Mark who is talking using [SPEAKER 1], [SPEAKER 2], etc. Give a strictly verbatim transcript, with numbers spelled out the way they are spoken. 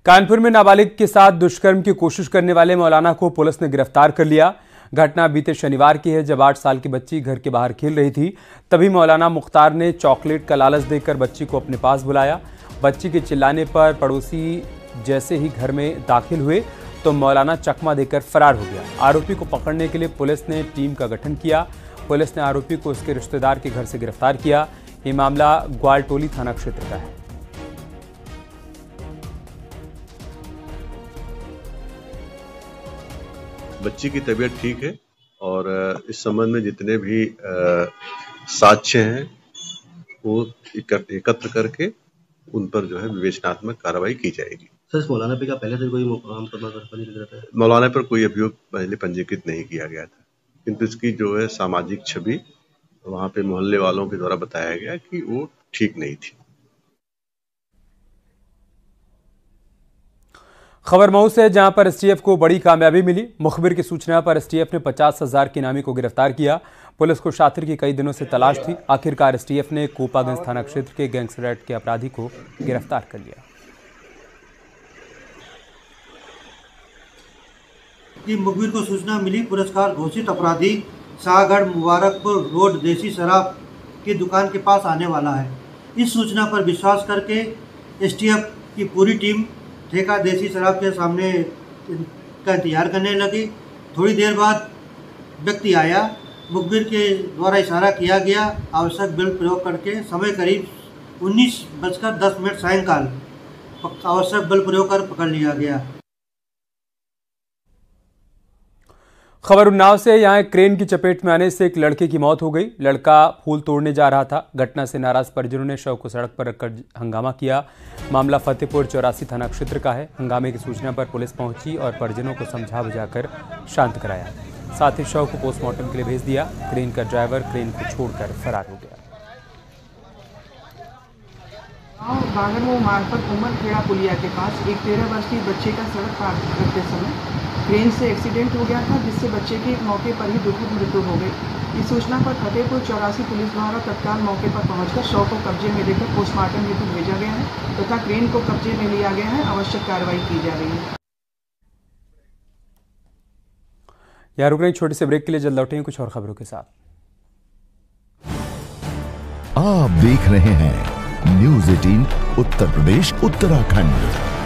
[SPEAKER 1] कानपुर में नाबालिग के साथ दुष्कर्म की कोशिश करने वाले मौलाना को पुलिस ने गिरफ्तार कर लिया। घटना बीते शनिवार की है, जब आठ साल की बच्ची घर के बाहर खेल रही थी। तभी मौलाना मुख्तार ने चॉकलेट का लालच देकर बच्ची को अपने पास बुलाया। बच्ची के चिल्लाने पर पड़ोसी जैसे ही घर में दाखिल हुए तो मौलाना चकमा देकर फरार हो गया। आरोपी को पकड़ने के लिए पुलिस ने टीम का गठन किया। पुलिस ने आरोपी को उसके रिश्तेदार के घर से गिरफ्तार किया। ये मामला ग्वालटोली थाना क्षेत्र का है।
[SPEAKER 2] बच्ची की तबीयत ठीक है और इस संबंध में जितने भी साक्ष्य हैं वो एकत्र करके उन पर जो है विवेचनात्मक कार्रवाई की जाएगी।
[SPEAKER 3] सर, मौलाना पे क्या पहले से कोई मुकदमा?
[SPEAKER 2] मौलाना पर कोई अभियोग पहले पंजीकृत नहीं किया गया था, किंतु इसकी जो है सामाजिक छवि वहां पे मोहल्ले वालों के द्वारा बताया गया कि वो ठीक नहीं थी।
[SPEAKER 1] खबर मऊ से, जहां पर एसटीएफ को बड़ी कामयाबी मिली। मुखबिर की सूचना पर एसटीएफ ने पचास हजार की इनामी को गिरफ्तार किया। पुलिस को शातिर की कई दिनों से तलाश थी। आखिरकार एसटीएफ ने कोपागंज थाना क्षेत्र के गैंगस्टर के अपराधी को गिरफ्तार कर लिया।
[SPEAKER 4] मुखबिर को सूचना मिली, पुरस्कार घोषित अपराधी शाहगढ़ मुबारकपुर रोड देसी शराब की दुकान के पास आने वाला है। इस सूचना पर विश्वास करके एसटीएफ की पूरी टीम ठेका देसी शराब के सामने का इंतजार करने लगी। थोड़ी देर बाद व्यक्ति आया। मुखबिर के द्वारा इशारा किया गया। आवश्यक बल प्रयोग करके समय करीब उन्नीस बजकर दस मिनट सायंकाल आवश्यक बल प्रयोग कर पकड़ लिया गया।
[SPEAKER 1] खबर उन्नाव से, यहाँ एक क्रेन की चपेट में आने से एक लड़के की मौत हो गई। लड़का फूल तोड़ने जा रहा था। घटना से नाराज परिजनों ने शव को सड़क पर रखकर हंगामा किया। मामला फतेहपुर चौरासी थाना क्षेत्र का है। हंगामे की सूचना पर पुलिस पहुंची और परिजनों को समझा बुझाकर शांत कराया। साथ ही शव को पोस्टमार्टम के लिए भेज दिया। क्रेन का ड्राइवर क्रेन को छोड़कर फरार हो गया।
[SPEAKER 5] बागरमऊ मार्ग पर उमर खेड़ा पुलिया के पास एक तेरह वर्षीय बच्चे का सड़क पार करते समय क्रेन से एक्सीडेंट हो गया था, जिससे बच्चे की मौके पर ही दुखद मृत्यु हो गई। इस सूचना पर फतेहपुर चौरासी पुलिस द्वारा तत्काल मौके पर पहुंचकर शव को कब्जे में लेकर पोस्टमार्टम हेतु भेजा गया है तथा क्रेन को कब्जे में लिया गया है। आवश्यक कार्रवाई की जा रही है।
[SPEAKER 1] यहाँ रुक रहे छोटे से ब्रेक के लिए, जल्द लौटेंगे कुछ और खबरों के साथ।
[SPEAKER 6] आप देख रहे हैं न्यूज़ अठारह उत्तर प्रदेश उत्तराखंड।